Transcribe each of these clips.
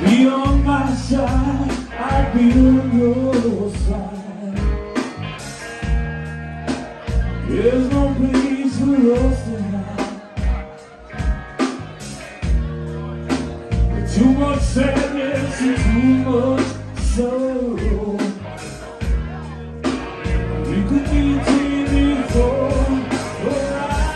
Be on my side, I'll be on your side. There's no place for us tonight. Too much sadness and too much sorrow. You could be taken for a ride.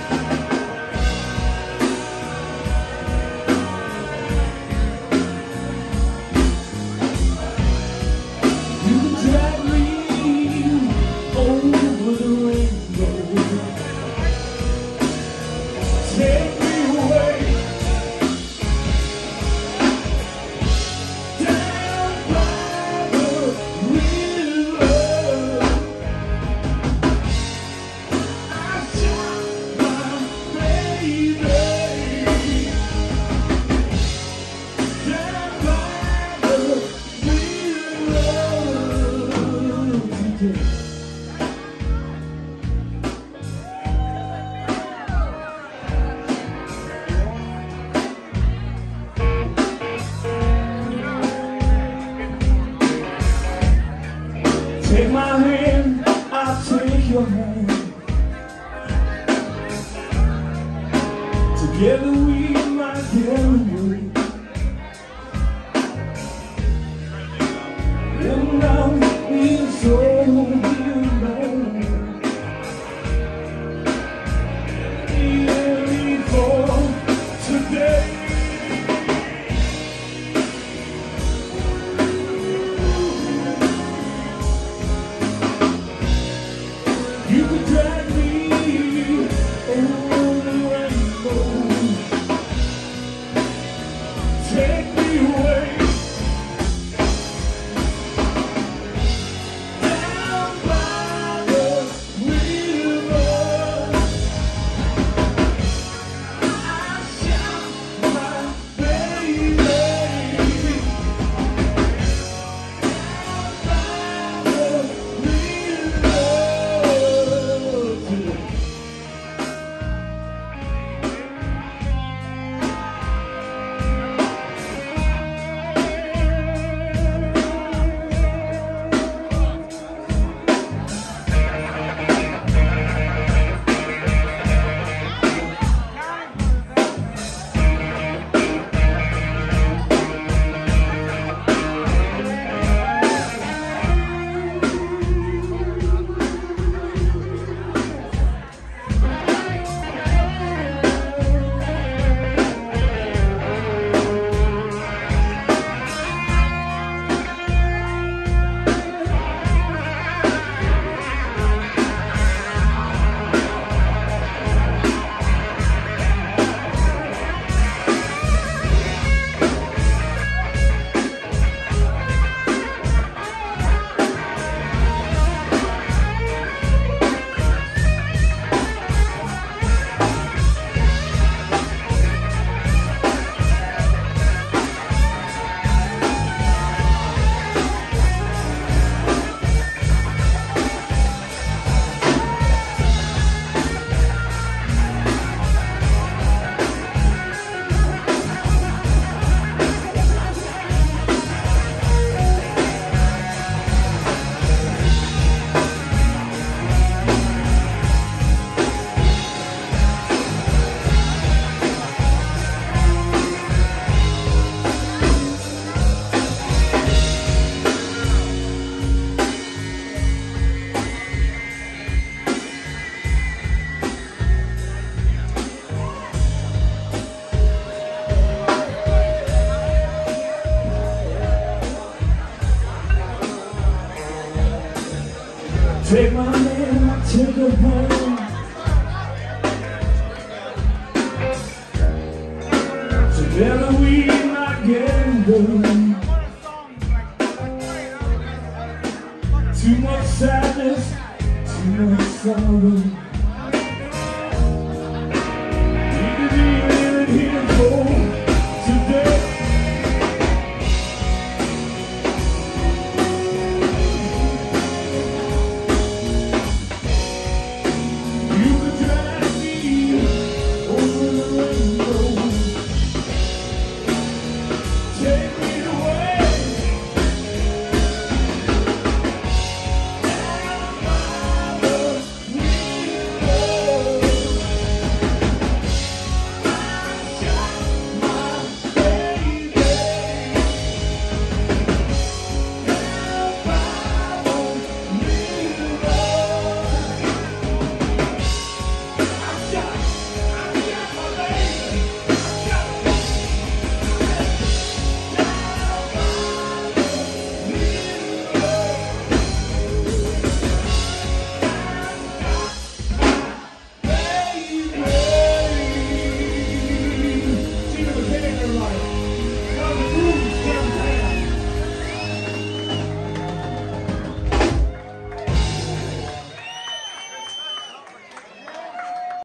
You can drag me over the rainbow. Take me away. Take my hand, I'll take your hand. Together we might get away. And now we're so alone. Yearning for today. You could drag me over the rainbow. Take me away. Down by the river. I shout my baby. Down by the river. Take my hand, take your hand. Together we might get away. Too much sadness, too much sorrow.